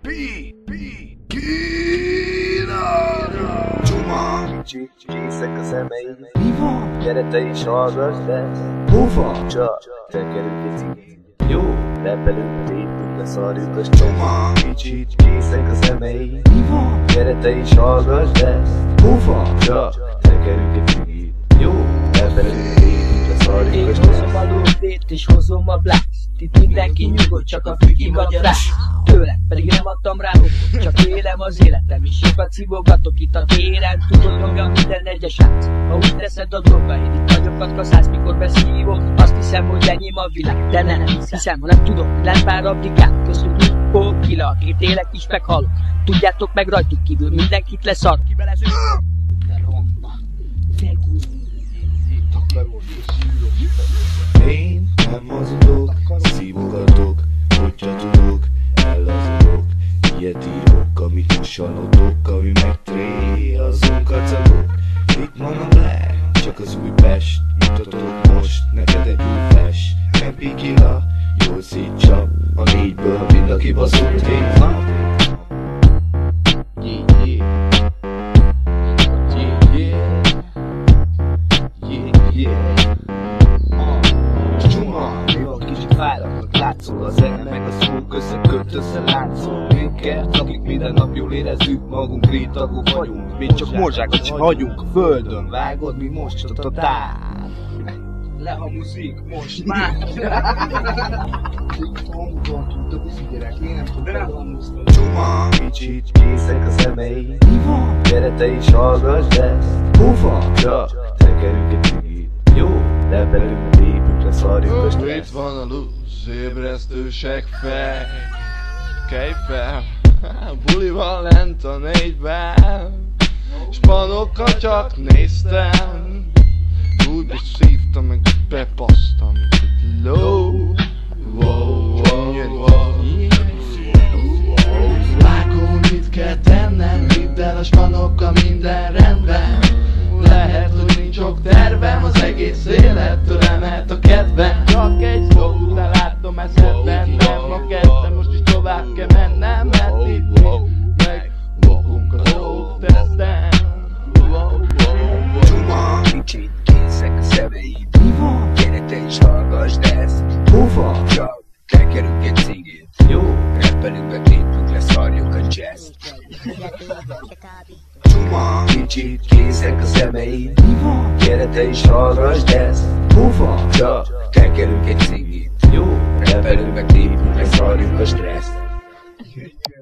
Kína! Csuma! Kicsit csészek a szemeid. Mi van? Gyere te is hallgass, de Hova? csak tekerünk egy cigit. Jó, repelünk, lépünk, leszarjuk a csoma. Kicsit csészek a szemeid. Mi van? Gyere te is hallgass, de Hova? csak tekerünk egy cigit. Jó, repelünk, lépünk, leszarjuk Én a hozom csoma. a lóvét és hozom a blászt. Itt mindenki nyugodt, csak a fütyig a rás. Tőle pedig nem adtam rá okot, csak élem az életem. És sokat szívogatok itt a téren. Tudod, nyomja minden egyes át. Ha úgy teszed a dolgaid, itt nagyokat kaszász, mikor beszívok. Azt hiszem, hogy enyém a világ, de nem hiszem, ha nem tudom, lent pár abdikát. Köztük nyugó, kila, akit élek is meghallok. Tudjátok meg rajtuk kívül, mindenkit leszar. Kibelező. De romba. Én nem hazudok, szívogatok, hogyha tudok, ellazulok. Ilyet írok, amit mosanodok, ami megtré, azon kacagok. Itt van a Black, csak az új Pest. Mutatok most, neked egy új flash. Nem pikila, jól szétcsap, a négyből mind a kibaszott hét van. Yeah, yeah. Yeah, yeah. Yeah, yeah. Mi van, kicsit fáradtak, látszol a zene meg a szók összeköt, összelátszol minket, akik minden nap jól érezzük magunk, rétagok vagyunk, mi csak morzsákat hagyunk a földön, vágod, mi most a totál. Lehamuzik most már. Csuma, kicsit készek a szemeid. Mi van? Gyere te is hallgass, de Hova? csak tekerünk egy cigit. Jó, repelünk, lépünk, leszarjuk a Itt stressz. van a luz, ébresztősek fej. Kelj fel, buli van lent a négyben. Spanokkal csak néztem. Úgy beszívtam, meg bepasztam, mint egy ló. Wow, wow, wow. Vágó, mit kell tennem? Hidd el, a spanokkal minden rendben. Lehet, hogy nincs sok tervem, az egész élettől emelt a kedvem. Csak egy szó után látom eszed bennem. A kezdtem, most is tovább kell mennem, mert itt meg vakunk a drogteszten. Csuma, kicsit készek a szemeid. Mi van? Gyere te is hallgass, de ezt Hova? csak tekerünk egy cigit. Jó, repelünk, meg lépünk, leszarjuk a jazzt. Csuma, kicsit készek a szemeid. Mi van? Gyere te is hallgass, de ezt Hova? csak tekerünk egy cigit. Jó, repelünk, meg lépünk, leszarjuk a stresszt.